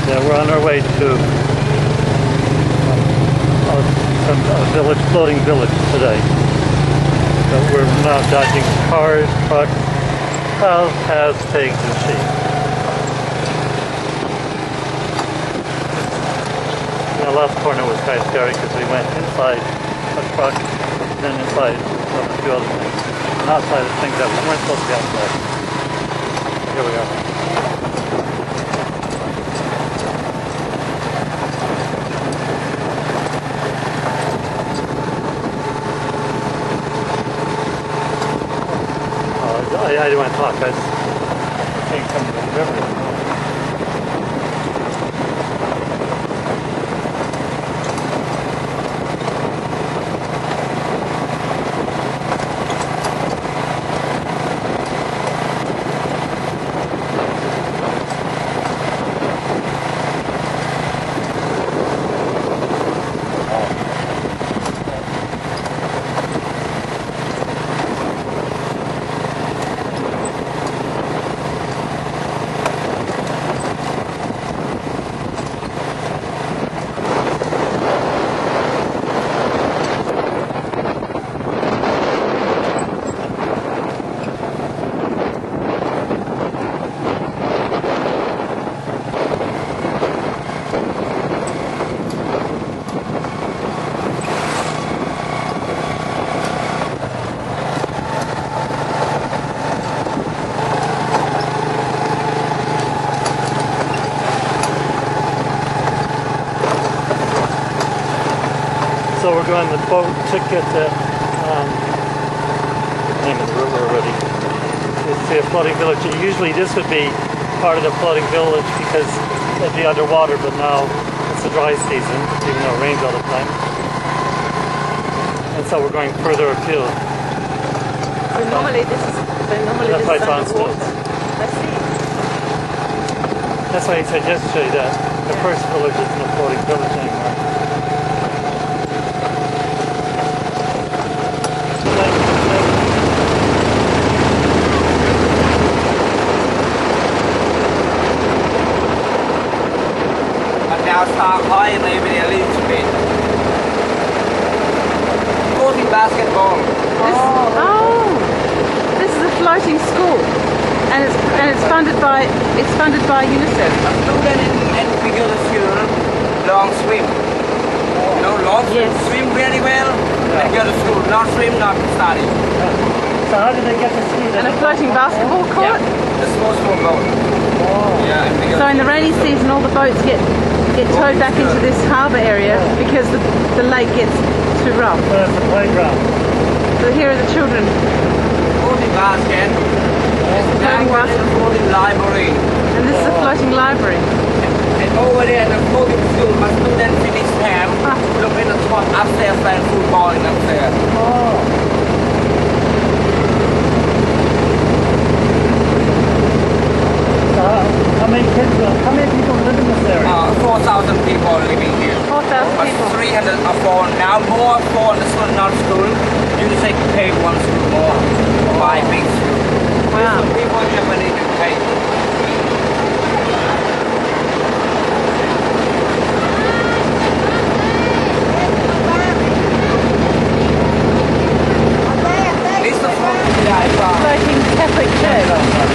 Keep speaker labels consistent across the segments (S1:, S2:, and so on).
S1: Yeah, we're on our way to a village, floating village today. So we're now dodging cars, trucks, cows, calves, pigs, and sheep. The last corner was kind of scary because we went inside a truck, then inside a few other things, and outside of things that weren't supposed to be outside. Here we are. I didn't want to talk. I can't come to the river. So we're going the boat to get the name of the river already. It's a floating village. Usually this would be part of the floating village because it'd be underwater, but now it's a dry season, even though it rains all the time. And so we're going further afield.
S2: So normally this is
S1: that's why it's on stilts.
S2: I see.
S1: That's why he said yesterday that the first village isn't a floating village anymore.
S3: Start playing even a little bit. Floating basketball.
S2: This is a floating school, and it's funded by UNICEF.
S3: A student and figure school, long swim. No long swim,
S2: Yes.
S3: swim very well, and go to school. Not swim, not study.
S1: So how did they get to see that?
S2: And a floating basketball court.
S3: Yeah, the small boat.
S1: Oh.
S3: Yeah, and
S2: So in the rainy season, all the boats get towed back into this harbour area because the lake gets too rough.
S1: So that's the playground.
S2: So here are the children.
S3: floating basket.
S2: Floating basket.
S3: Floating library.
S2: And this is a floating library.
S3: And over there, the floating school, my student finished camp. Look in the spot upstairs playing football upstairs.
S1: Oh. How many people live in this area?
S3: 4,000 people living here.
S2: 4,000
S3: But
S2: people.
S3: 300 are born now, more born the school, not school. You just take pay one school more, buy big school.
S2: Wow.
S3: Some people in Germany can pay. It's the
S2: Floating Catholic Church.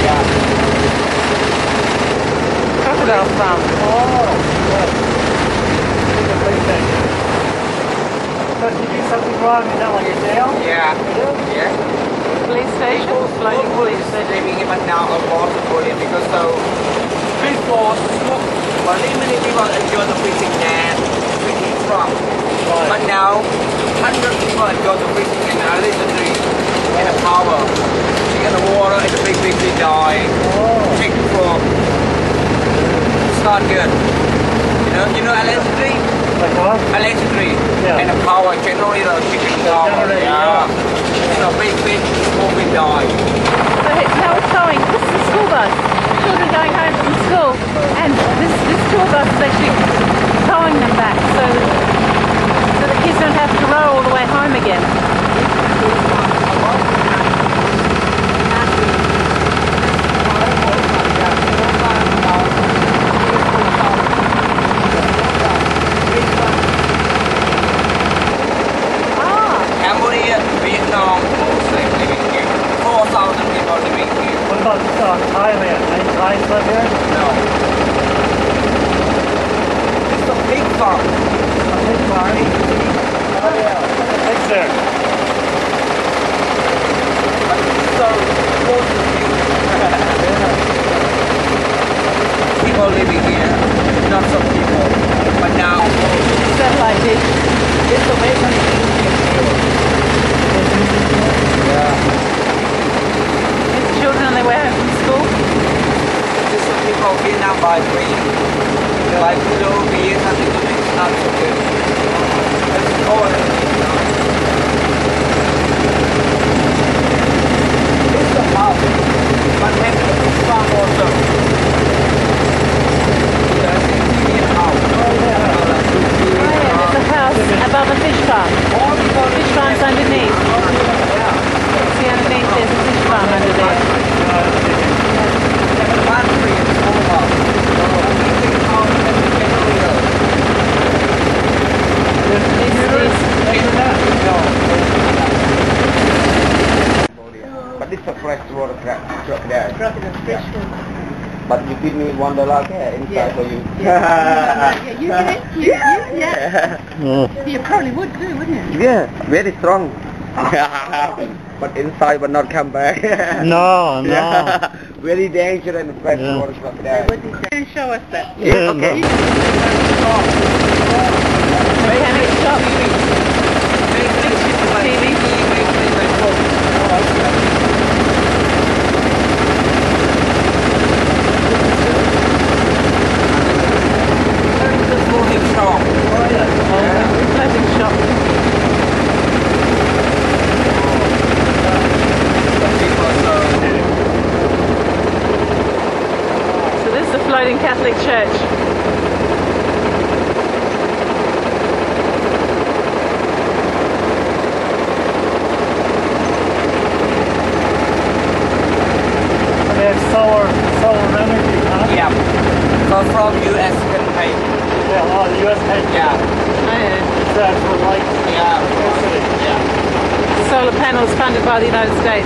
S2: Crocodile farm.
S1: Oh, good. It's a big thing. So if you do something wrong, is that like a jail?
S3: Yeah. Yeah.
S2: Police station. Floating police station.
S3: Living in now a lot of Cambodia because so before many people enjoy the fishing net, fishing truck.
S1: Right.
S3: But now 100 people enjoy the fishing in electricity and the power. You get the water and the big die.
S1: Oh.
S3: Take the frog. It's not good. You know electricity?
S1: Like what?
S3: Electricity.
S1: Yeah.
S3: And the power generally the shipping power.
S1: Generator,
S3: Yeah. So big smoke will die.
S2: So now we're towing. This is a school bus. Children going home from school, and this tour bus is actually towing them back, so the kids don't have to row all the way home again.
S3: people living here.
S1: What about Thailand? Any Thais live here?
S3: No. It's a pig farm.
S1: A pig farm? Oh yeah. Pigs there.
S3: So close to you. People living here, not some people, but now
S2: Satellite dish.
S3: it's amazing. Yeah.
S2: These children on their way home from school.
S3: This is people Vietnam by train. By kilo, Vietnam is not so good. It's cold. It's a house, but has a farm also. Yes, it's Indian house.
S2: There's a house above a fish farm. Fish farm's underneath. See underneath there's a fish farm under there.
S3: But it's a freshwater crocodile. But you give me $1 cash inside for you.
S2: You get it? Yeah. You probably would too, wouldn't you?
S3: Yeah, very strong. But inside will not come back.
S1: No, no.
S3: Yeah. Very dangerous and freshwater crocodile.
S2: Can you show us that?
S3: Yeah, okay.
S2: Mechanic shop. Clothing shop. So this is the floating Catholic church.
S1: They have solar energy, huh?
S3: Yeah. So from US can pay.
S1: Yeah, oh, the US paid.
S3: Yeah.
S1: Is that for light?
S3: Yeah.
S1: Electricity?
S3: Yeah.
S2: Solar panels funded by the United States.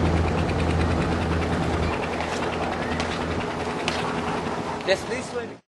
S3: Just this way.